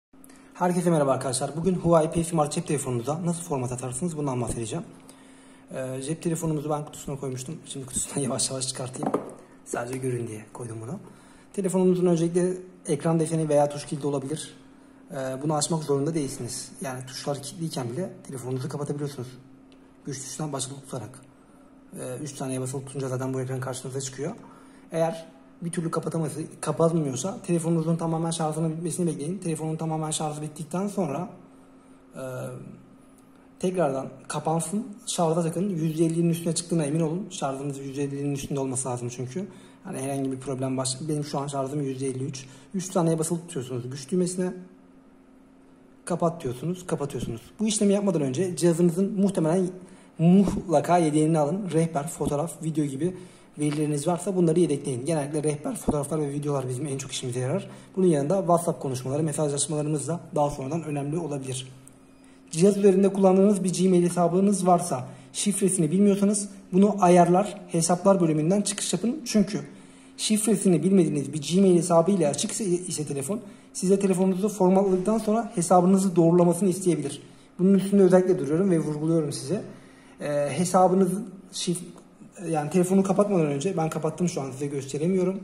Herkese merhaba arkadaşlar. Bugün Huawei P Smart cep telefonunuza nasıl format atarsınız bundan bahsedeceğim. Cep telefonumuzu ben kutusuna koymuştum. Şimdi kutusundan yavaş yavaş çıkartayım. Sadece görün diye koydum bunu. Telefonumuzun öncelikle ekran deseni veya tuş kilidi olabilir. Bunu açmak zorunda değilsiniz. Yani tuşlar kilitliyken bile telefonunuzu kapatabiliyorsunuz. Güç tuşundan basılı tutarak. 3 saniye basılı tutunca zaten bu ekran karşınıza çıkıyor. Eğer bir türlü kapanmıyorsa telefonunuzun tamamen şarjının bitmesini bekleyin. Telefonun tamamen şarjı bittikten sonra tekrardan kapansın. Şarja takın. %50'nin üstüne çıktığına emin olun. Şarjınız %50'nin üstünde olması lazım çünkü. Hani herhangi bir problem benim şu an şarjım %53. 3 saniye basılı tutuyorsunuz güç düğmesine. Kapat diyorsunuz. Kapatıyorsunuz. Bu işlemi yapmadan önce cihazınızın mutlaka yedeğini alın. Rehber, fotoğraf, video gibi verileriniz varsa bunları yedekleyin. Genellikle rehber, fotoğraflar ve videolar bizim en çok işimize yarar. Bunun yanında WhatsApp konuşmaları, mesajlaşmalarımız da daha sonradan önemli olabilir. Cihaz üzerinde kullandığınız bir Gmail hesabınız varsa, şifresini bilmiyorsanız bunu ayarlar, hesaplar bölümünden çıkış yapın. Çünkü şifresini bilmediğiniz bir Gmail hesabıyla açık ise telefon, size telefonunuzu formatladıktan sonra hesabınızı doğrulamasını isteyebilir. Bunun üstünde özellikle duruyorum ve vurguluyorum size. Hesabınızın yani telefonu kapatmadan önce, ben kapattım şu an size gösteremiyorum.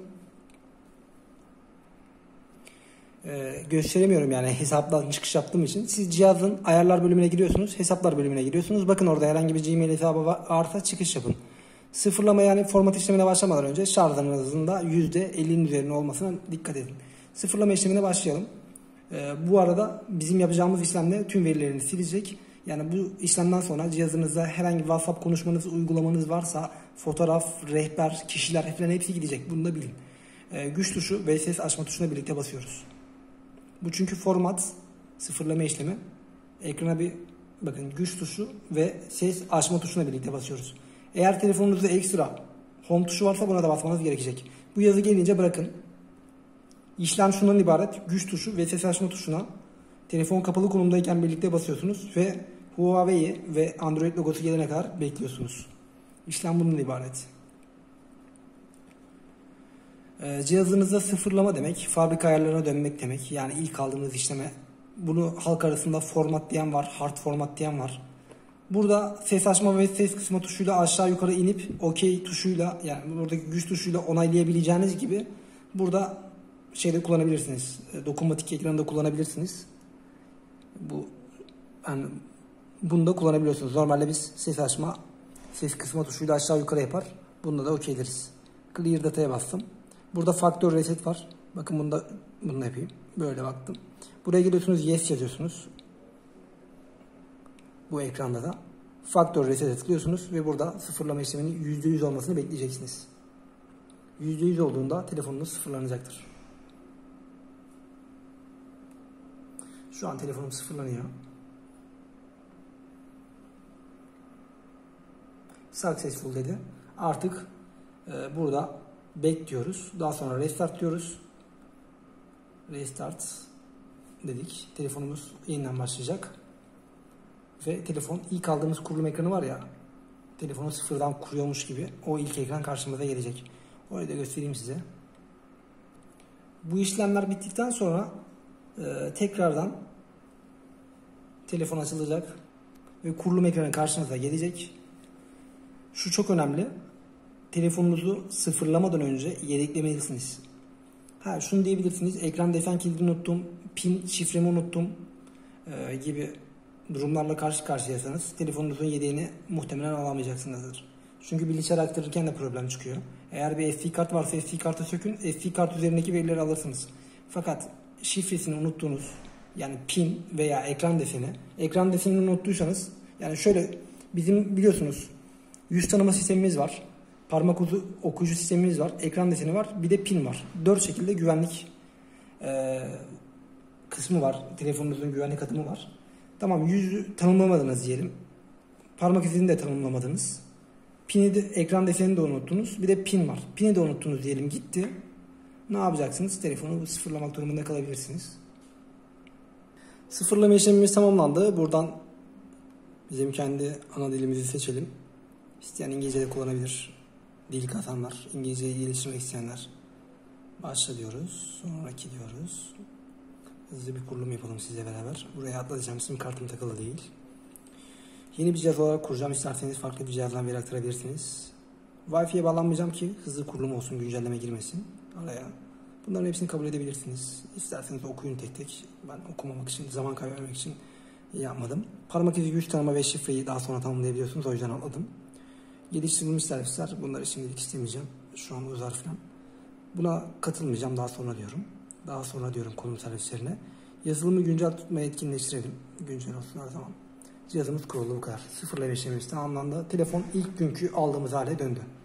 Gösteremiyorum yani hesaptan çıkış yaptığım için. Siz cihazın ayarlar bölümüne giriyorsunuz, hesaplar bölümüne giriyorsunuz. Bakın orada herhangi bir Gmail hesabı varsa çıkış yapın. Sıfırlama yani format işlemine başlamadan önce şarjınızın da %50'nin üzerine olmasına dikkat edin. Sıfırlama işlemine başlayalım. Bu arada bizim yapacağımız işlemde tüm verilerini silecek. Yani bu işlemden sonra cihazınızda herhangi bir WhatsApp konuşmanız, uygulamanız varsa fotoğraf, rehber, kişiler falan hepsi gidecek. Bunu da bilin. Güç tuşu ve ses açma tuşuna birlikte basıyoruz. Bu çünkü format sıfırlama işlemi. Ekrana bir bakın, güç tuşu ve ses açma tuşuna birlikte basıyoruz. Eğer telefonunuzda ekstra home tuşu varsa buna da basmanız gerekecek. Bu yazı gelince bırakın. İşlem şundan ibaret. Güç tuşu ve ses açma tuşuna telefon kapalı konumdayken birlikte basıyorsunuz ve Huawei ve Android logosu gelene kadar bekliyorsunuz. İşlem bundan ibaret. Cihazınızda sıfırlama demek, fabrika ayarlarına dönmek demek. Yani ilk aldığınız işleme. Bunu halk arasında format diyen var, hard format diyen var. Burada ses açma ve ses kısma tuşuyla aşağı yukarı inip OK tuşuyla, yani buradaki güç tuşuyla onaylayabileceğiniz gibi burada şeyde kullanabilirsiniz. Dokunmatik ekranında kullanabilirsiniz. Bunu da kullanabiliyorsunuz. Normalde biz ses açma, ses kısma tuşuyla aşağı yukarı yapar. Bunda da OK deriz. Clear Data'ya bastım. Burada faktör reset var. Bakın bunu yapayım. Böyle baktım. Buraya geliyorsunuz, yes yazıyorsunuz. Bu ekranda da faktör reset'e tıklıyorsunuz ve burada sıfırlama işleminin %100 olmasını bekleyeceksiniz. %100 olduğunda telefonunuz sıfırlanacaktır. Şu an telefonum sıfırlanıyor. Successful dedi. Artık burada bekliyoruz. Daha sonra restart diyoruz. Restart dedik. Telefonumuz yeniden başlayacak. Ve telefon, ilk aldığımız kurulum ekranı var ya, telefonu sıfırdan kuruyormuş gibi o ilk ekran karşımıza gelecek. Orayı da göstereyim size. Bu işlemler bittikten sonra tekrardan telefon açılacak ve kurulum ekranı karşınıza gelecek. Şu çok önemli. Telefonunuzu sıfırlamadan önce yedeklemelisiniz. Şunu diyebilirsiniz. Ekran desen kilidini unuttum, pin şifremi unuttum gibi durumlarla karşı karşıyasanız telefonunuzun yedeğini muhtemelen alamayacaksınızdır. Çünkü bilgisayar aktarırken de problem çıkıyor. Eğer bir SD kart varsa SD kartı sökün, SD kart üzerindeki verileri alırsınız. Fakat şifresini unuttuğunuz, yani pin veya ekran desenini unuttuysanız, yani şöyle, bizim biliyorsunuz yüz tanıma sistemimiz var. Parmak okuyucu sistemimiz var. Ekran deseni var. Bir de pin var. 4 şekilde güvenlik kısmı var. Telefonunuzun güvenlik adımı var. Tamam, yüzü tanımlamadınız diyelim. Parmak izini de tanımlamadınız. Pini de, ekran desenini de unuttunuz. Bir de pin var. Pini de unuttunuz diyelim, gitti. Ne yapacaksınız? Telefonu sıfırlamak durumunda kalabilirsiniz. Sıfırlama işlemimiz tamamlandı. Buradan bizim kendi ana dilimizi seçelim. İsteyen İngilizce de kullanabilir. Dil katanlar, İngilizceyi geliştirmek isteyenler. Başla diyoruz. Sonraki diyoruz. Hızlı bir kurulum yapalım sizle beraber. Buraya atlatacağım. Sim kartım takılı değil. Yeni bir cihaz olarak kuracağım. İsterseniz farklı bir cihazdan veri aktarabilirsiniz. Wi-Fi'ye bağlanmayacağım ki hızlı kurulum olsun, güncelleme girmesin araya. Bunların hepsini kabul edebilirsiniz. İsterseniz okuyun tek tek. Ben okumamak için, zaman kaybetmemek için yapmadım. Parmak izi, yüz tanıma ve şifreyi daha sonra tamamlayabiliyorsunuz. O yüzden atladım. Geliştirilmiş servisler. Bunları şimdilik istemeyeceğim. Şu an uzar falan. Buna katılmayacağım. Daha sonra diyorum. Daha sonra diyorum konum servislerine. Yazılımı güncel tutmayı etkinleştirelim. Güncel olsun her zaman. Cihazımız kuruldu, bu kadar. 0 ile işlemimiz tamamlandı. Telefon ilk günkü aldığımız hale döndü.